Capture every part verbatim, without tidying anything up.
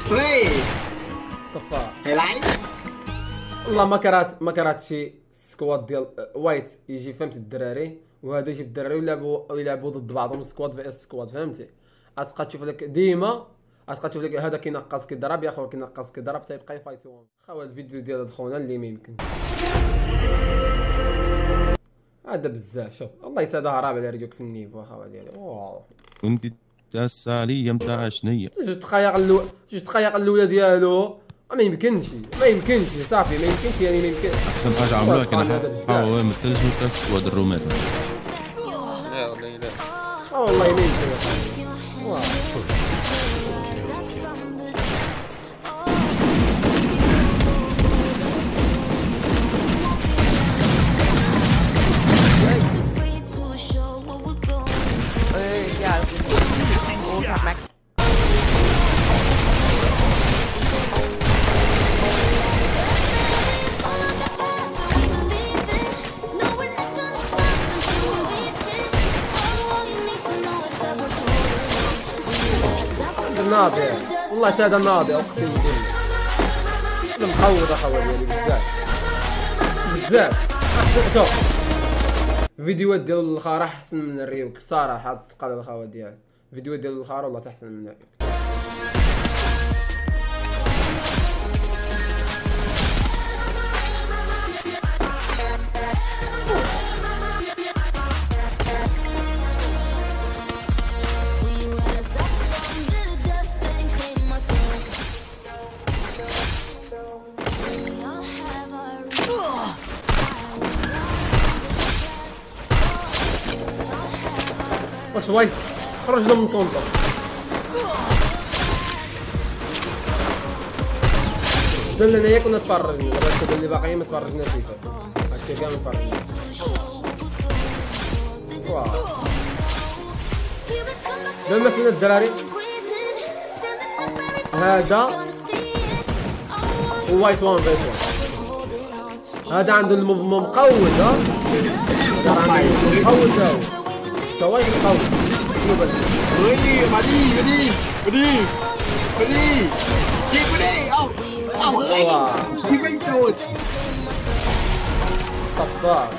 وي طفا هيلاي والله ما كرهت ما كرهت شي سكواد ديال وايت يجي فهمت الدراري وهذا يجي الدراري ويلعبوا يلعبوا ضد بعضهم سكواد في اس سكواد فهمتي. غتبقى تشوف لك ديما غتبقى تشوف لك هذا كينقص كيضرب يا خويا كينقص كيضرب تيبقى يفايتو. خاوه الفيديو ديال هاد خونا اللي ما يمكن هذا بزاف. شوف والله حتى هذا هرب على رجلك في النيفو اخاوه ديالي. واو انت تاع الساليه نتاع شنيا تجي تخيق اللو تجي تخيق الاولى ديالو ما يمكنش ما يمكنش صافي ما يمكنش يعني ما يمكن. احسن حاجه عملوها كان هو مثلش مثل السواد الرومات. لا والله لا اه والله ما يمكن. واو ناضي والله هذا ناضي اقسم بالله. انا مخوض اخويا ديالي بزاف بزاف. شوف الفيديوهات ديال الخارة احسن من الريوك الصراحه تقال الخوا ديالي. الفيديوهات ديال الخارة والله احسن من الريوك. واش وايت خرجنا من طنطا. قلنا لنا كنا تفرجنا دابا الشباب اللي باقيين ما تفرجناش فيه. هادشي كامل تفرجنا. واو دابا فينا الدراري. هذا وايت وان فيت وان. هذا عنده الموفمون مقود. ها هذا عنده مقود هاو سواي القوي. ولي بدي بدي بدي بدي جيب بدي او او جيب انت ود طفار.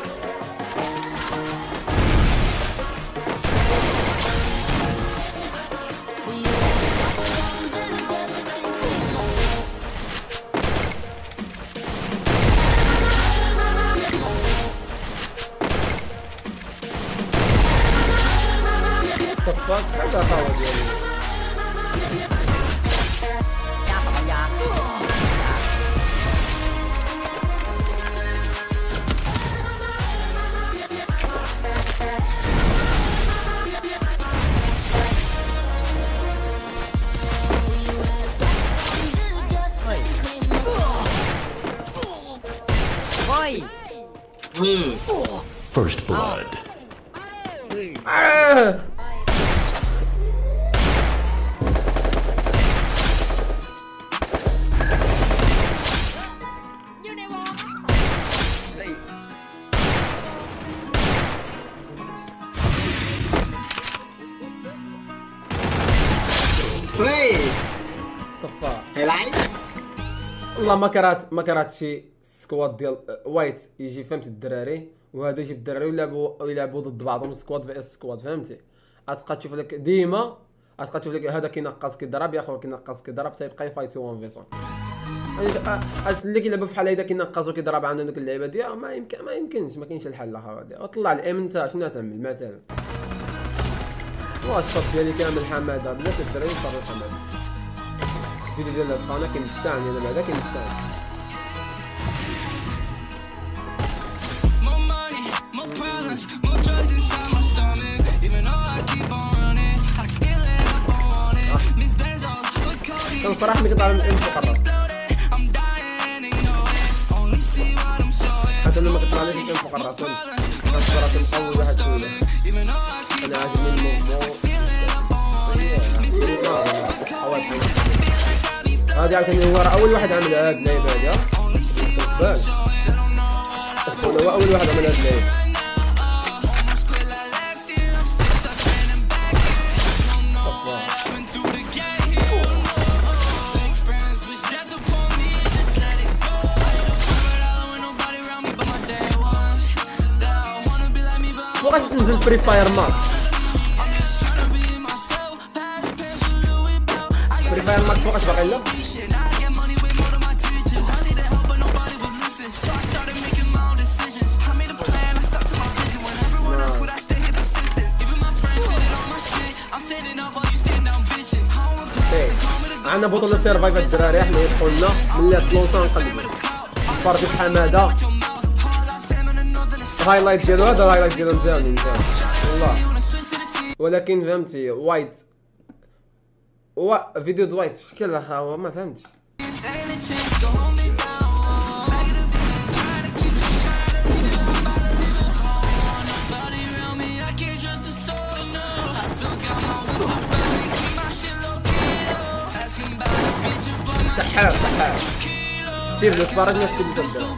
طفار هذا خاوة ديالي. First blood. آه. وي طفار. هيلاي والله ما كرهت ما كرهت شي سكواد ديال وايت يجي فهمت الدراري وهذا يجي الدراري ويلعبوا يلعبوا ضد بعضهم سكواد في اس سكواد فهمتي. غتبقى تشوف لك ديما غتبقى تشوف لك هذا كينقص كيضرب يا خويا كينقص كيضرب تيبقى يفايتو واحد فيصل. اش اللي كيلعبوا في حال هذا كينقص وكيضرب عندنا ديك اللعيبه ديال ما يمكن ما يمكنش ما كاينش الحل اخويا ديال. طلع الام انت شنو تعمل مثلا. واش الشوط ديالي كامل حماده بلاتي الدراري يفرجوا حماده. الفيديو ديال هاد القناه كيمتعني انا بعدا كيمتعني. كنفرح ملي كيطلع من الام فوق الراس. حتى لما كيطلع لي الام فوق الراس كنفرح نقوي واحد شويه. انا عاجبني الموفمون. هادي عاوتاني هو راه اول واحد عمل هاد اللعيبه هادي. بالك هو اول واحد عمل هاد اللعيبه. فري فاير مات فري فاير مات فوقاش باقي لا عندنا بطولة سيرفايفل الدراري حنا يدخلنا ملي طلوصا نقلبو بارتي حمادة الهايلايت ديالو هذا الهايلايت ديالو مزيان مزيان والله ولكن فهمتي وايت و فيديو د وايت في شكل اخا ما فهمتش سحاب سحاب سير نتفرج نفس المسلسل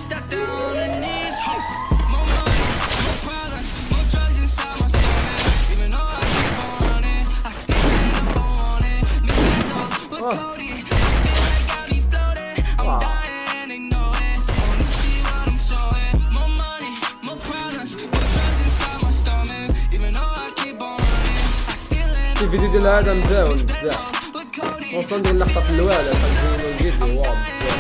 الفيديو ديال هذا مزاول بزاف خصوصا ديال لقطة الوالد كنزينو الفيديو واو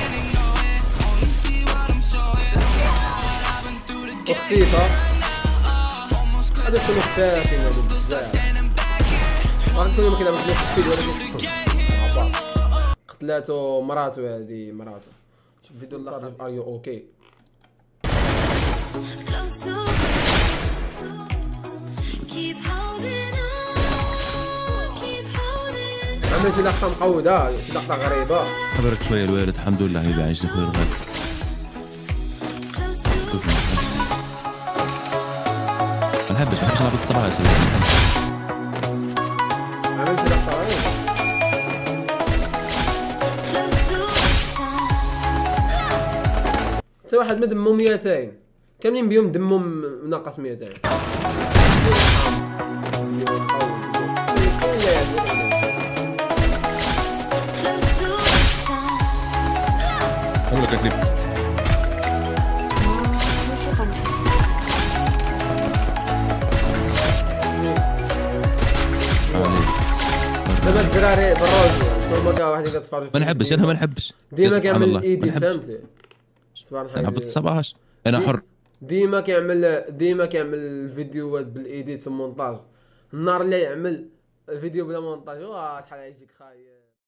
وخفيفة هادو يكونو خفافين هادو بزاف غنكونو مكيلعبوش نفس الفيديو ولكن قتلاتو مراتو هادي مراتو شوف الفيديو الاخر ار يو اوكي عمل شي لقطة مقودة شي لقطة غريبة خبرك شوية الوالد الحمد لله يبقى عايش خويا الغالي ما نحبش ما نحبش نهبط الصباح عمل شي لقطة غريبة حتى واحد ما دمو ميتين كاملين بيوم دمهم ناقص ميتين والله تكليف دابا الدراري بالروج ثم كاع واحد كيتفرج ما نحبش انا ما نحبش ديما كيعمل ايدي فهمتي سبحان الله نهبط الصباح انا حر ديما كيعمل ديما كيعمل الفيديوهات بالايديت والمونتاج النهار اللي يعمل فيديو بلا مونتاج واه شحال يجيك خايب